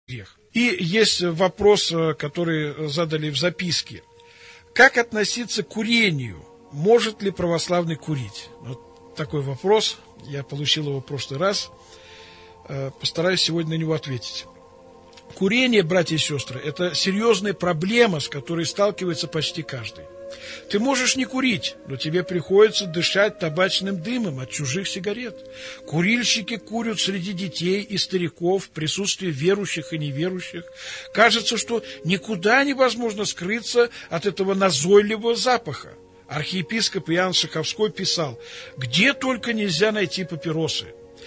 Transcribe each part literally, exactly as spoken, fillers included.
грех. И есть вопрос, который задали в записке. Как относиться к курению? Может ли православный курить? Вот такой вопрос. Я получил его в прошлый раз. Постараюсь сегодня на него ответить. Курение, братья и сестры, это серьезная проблема, с которой сталкивается почти каждый. Ты можешь не курить, но тебе приходится дышать табачным дымом от чужих сигарет. Курильщики курят среди детей и стариков в присутствии верующих и неверующих. Кажется, что никуда невозможно скрыться от этого назойливого запаха. Архиепископ Иоанн Шаховской писал: «Где только нельзя найти папиросы.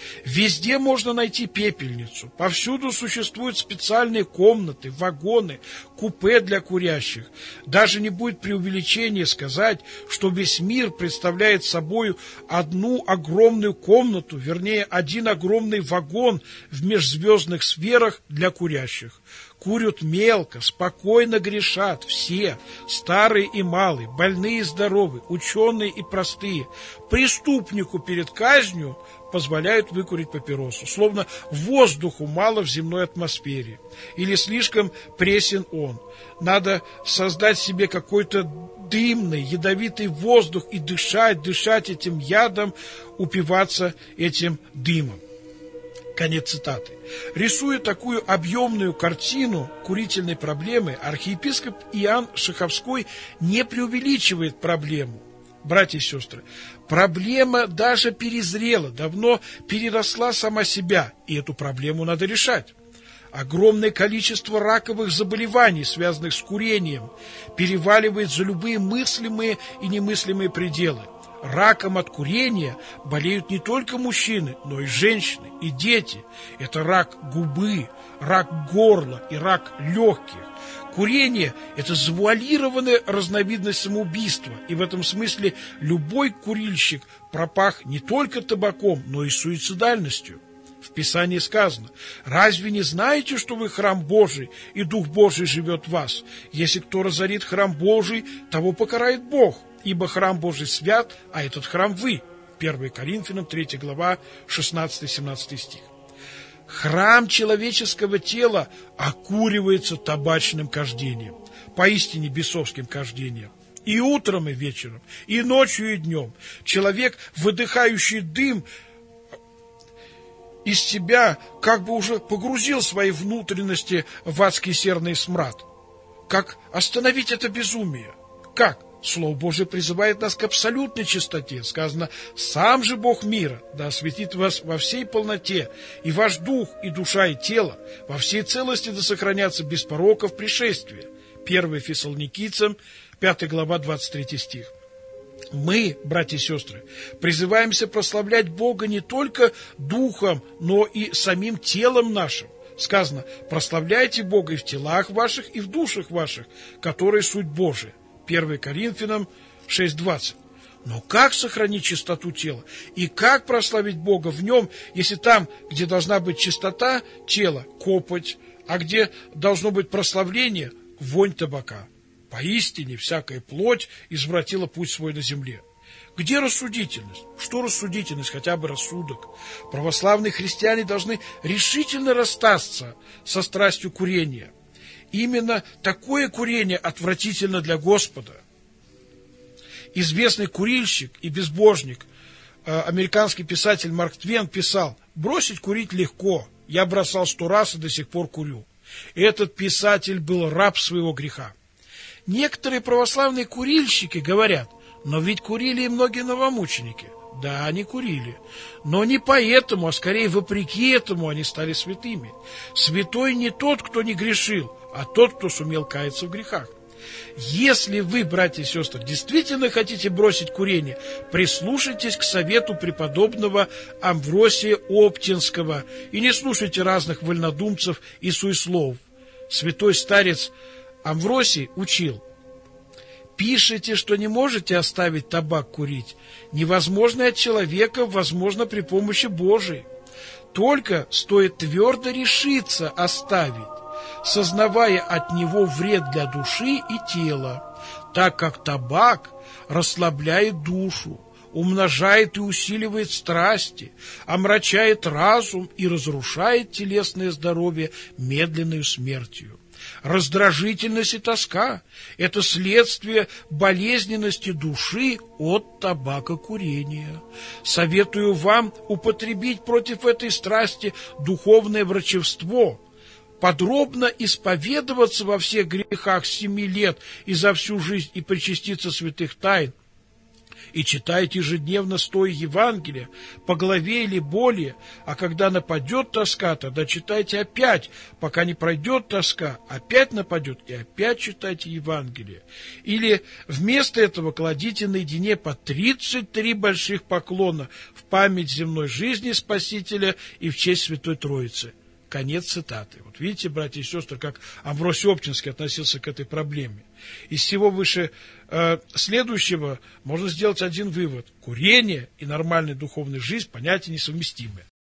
Везде можно найти пепельницу. Повсюду существуют специальные комнаты, вагоны, купе для курящих. Даже не будет преувеличения сказать, что весь мир представляет собой одну огромную комнату, вернее, один огромный вагон в межзвездных сферах для курящих. Курят мелко, спокойно грешат все, старые и малые, больные и здоровые, ученые и простые. Преступнику перед казнью позволяют выкурить папиросу, словно воздуху мало в земной атмосфере, или слишком пресен он. Надо создать себе какой-то дымный, ядовитый воздух и дышать, дышать этим ядом, упиваться этим дымом». Конец цитаты. Рисуя такую объемную картину курительной проблемы, архиепископ Иоанн Шаховской не преувеличивает проблему. Братья и сестры, проблема даже перезрела, давно переросла сама себя, и эту проблему надо решать. Огромное количество раковых заболеваний, связанных с курением, переваливает за любые мыслимые и немыслимые пределы. Раком от курения болеют не только мужчины, но и женщины, и дети. Это рак губы, рак горла и рак легких. Курение – это завуалированная разновидность самоубийства, и в этом смысле любой курильщик пропах не только табаком, но и суицидальностью. В Писании сказано: «Разве не знаете, что вы храм Божий, и Дух Божий живет в вас? Если кто разорит храм Божий, того покарает Бог, ибо храм Божий свят, а этот храм вы». первое Коринфянам, третья глава, шестнадцатый-семнадцатый стих. Храм человеческого тела окуривается табачным кождением, поистине бесовским кождением. И утром, и вечером, и ночью, и днем. Человек, выдыхающий дым из себя, как бы уже погрузил свои внутренности в адский серный смрад. Как остановить это безумие? Как? Слово Божие призывает нас к абсолютной чистоте. Сказано: «Сам же Бог мира да осветит вас во всей полноте, и ваш дух, и душа, и тело во всей целости да сохранятся без порока в пришествии». первое Фессалоникийцам, пятая глава, двадцать третий стих. Мы, братья и сестры, призываемся прославлять Бога не только духом, но и самим телом нашим. Сказано: «Прославляйте Бога и в телах ваших, и в душах ваших, которые суть Божия». первое Коринфянам шесть двадцать. Но как сохранить чистоту тела? И как прославить Бога в нем, если там, где должна быть чистота тела, копоть, а где должно быть прославление, вонь табака? Поистине всякая плоть извратила путь свой на земле. Где рассудительность? Что рассудительность? Хотя бы рассудок. Православные христиане должны решительно расстаться со страстью курения. Именно такое курение отвратительно для Господа. Известный курильщик и безбожник, американский писатель Марк Твен писал: «Бросить курить легко, я бросал сто раз и до сих пор курю». Этот писатель был раб своего греха. Некоторые православные курильщики говорят: «Но ведь курили и многие новомученики». Да, они курили, но не поэтому, а скорее вопреки этому они стали святыми. Святой не тот, кто не грешил, а тот, кто сумел каяться в грехах. Если вы, братья и сестры, действительно хотите бросить курение, прислушайтесь к совету преподобного Амвросия Оптинского и не слушайте разных вольнодумцев и суесловов. Святой старец Амвросий учил: «Пишите, что не можете оставить табак курить. Невозможно от человека, возможно при помощи Божией. Только стоит твердо решиться оставить, сознавая от него вред для души и тела, так как табак расслабляет душу, умножает и усиливает страсти, омрачает разум и разрушает телесное здоровье медленной смертью. Раздражительность и тоска – это следствие болезненности души от табакокурения. Советую вам употребить против этой страсти духовное врачевство, подробно исповедоваться во всех грехах с семи лет и за всю жизнь и причаститься святых тайн, и читайте ежедневно стоя Евангелия по главе или более, а когда нападет тоска, тогда читайте опять, пока не пройдет тоска, опять нападет, и опять читайте Евангелие. Или вместо этого кладите наедине по тридцать три больших поклона в память земной жизни Спасителя и в честь Святой Троицы. Конец цитаты. Вот видите, братья и сестры, как Амвросий Оптинский относился к этой проблеме. Из всего выше э, следующего можно сделать один вывод. Курение и нормальная духовная жизнь – понятия несовместимые.